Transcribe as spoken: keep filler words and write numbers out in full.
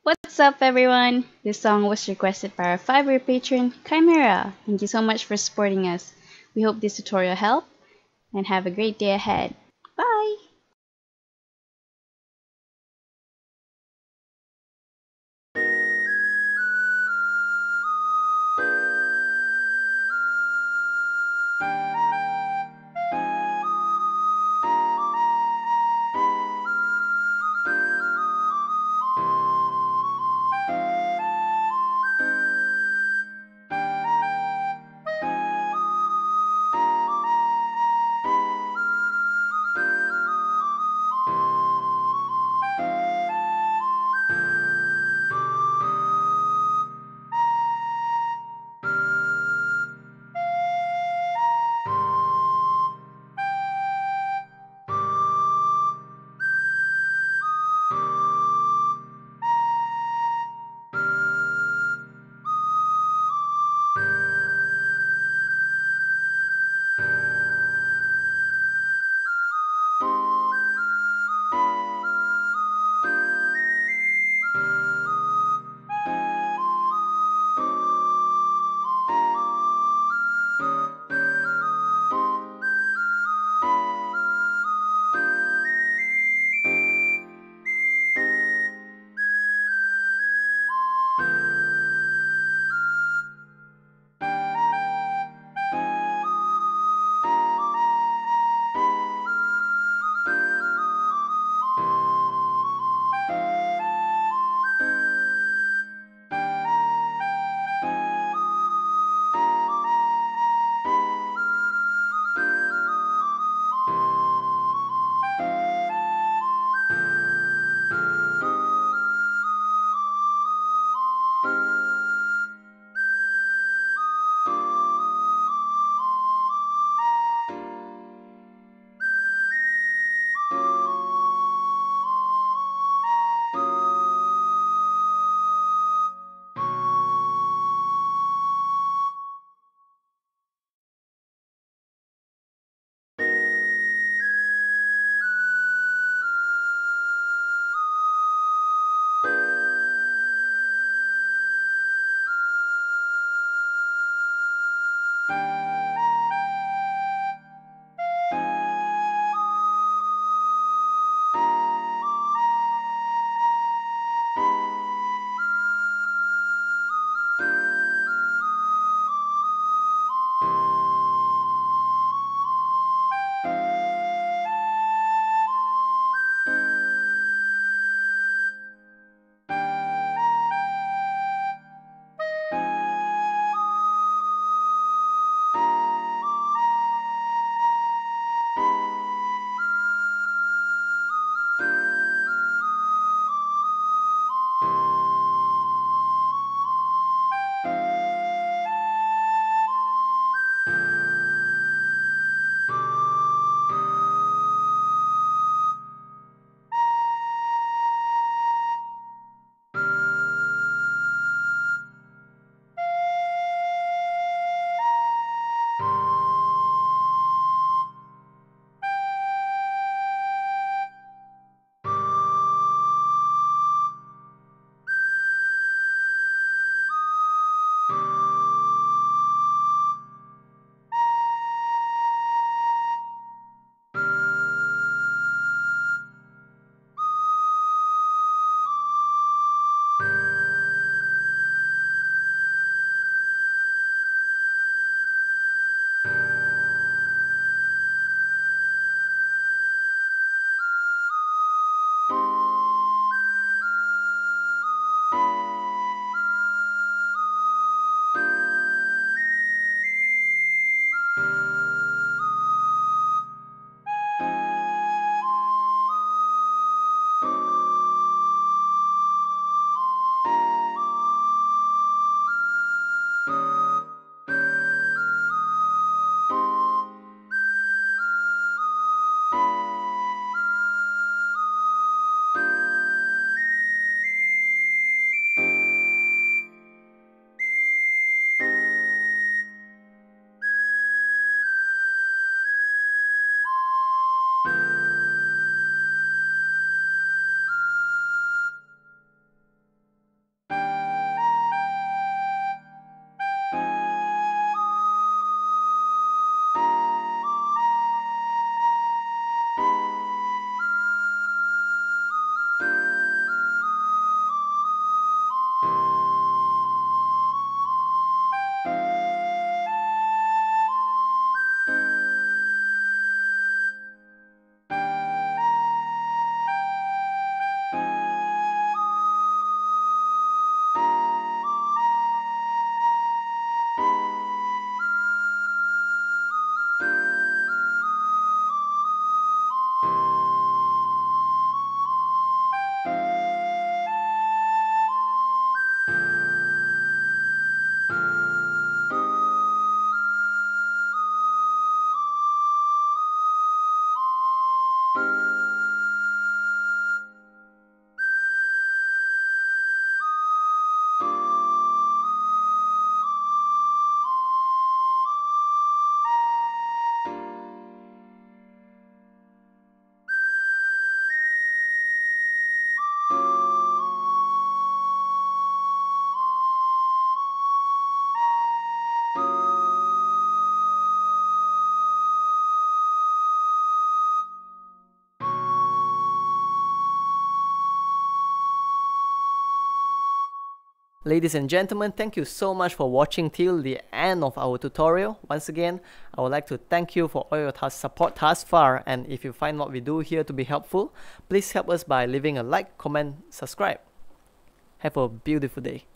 What's up, everyone? This song was requested by our five-year patron, Chimera. Thank you so much for supporting us. We hope this tutorial helped, and have a great day ahead. Bye! Ladies and gentlemen, thank you so much for watching till the end of our tutorial. Once again, I would like to thank you for all your support thus far, and if you find what we do here to be helpful, please help us by leaving a like, comment, subscribe. Have a beautiful day.